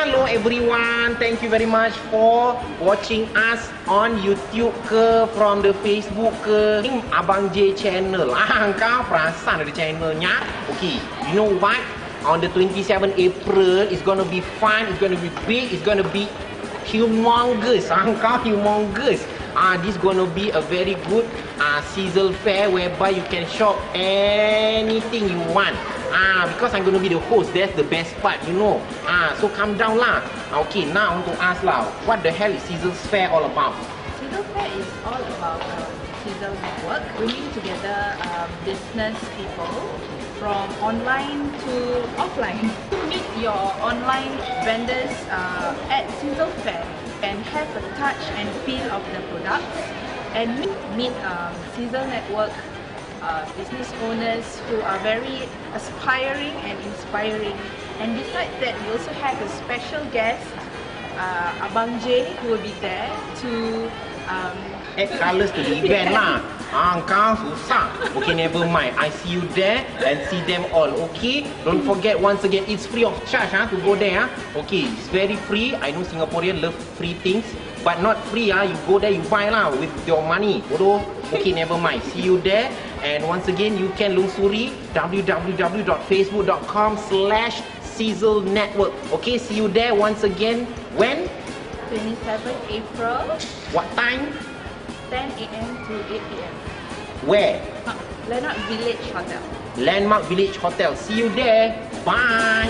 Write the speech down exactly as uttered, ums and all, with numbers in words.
Hello everyone, thank you very much for watching us on YouTube ke, from the Facebook ke. Ini Abang J channel. Ah, kau perasan ada channelnya? Okay, you know what? On the twenty-seventh April, it's gonna be fun, it's gonna be big, it's gonna be humongous. Ah, kau humongous. Ah, this gonna be a very good uh, Sizzle fair whereby you can shop anything you want. Ah, because I'm gonna be the host, that's the best part, you know. Ah, so calm down lah. Okay, now untuk ask lah, what the hell is Sizzle fair all about? Sizzle fair is all about uh, Sizzle Network, bringing together uh, business people from online to offline. To meet your online vendors uh, at Sizzle fair and have a touch and feel of the products, and meet, meet um, Sizzle Network uh, business owners who are very aspiring and inspiring. And besides that, we also have a special guest, uh, Abang J, who will be there to um, add colours to the event lah. Ah, kau susah. Okay, never mind. I see you there and see them all. Okay, don't forget once again, it's free of charge ah to go there ah. Okay, it's very free. I know Singaporean love free things, but not free ah. You go there, you buy lah with your money. Bodoh. Okay, never mind. See you there. And once again, you can lungsuri w w w dot facebook dot com slash Sizzle Network. Okay, see you there once again. When? twenty-seventh April. What time? ten A M to eight P M Where? Landmark Village Hotel. Landmark Village Hotel. See you there. Bye.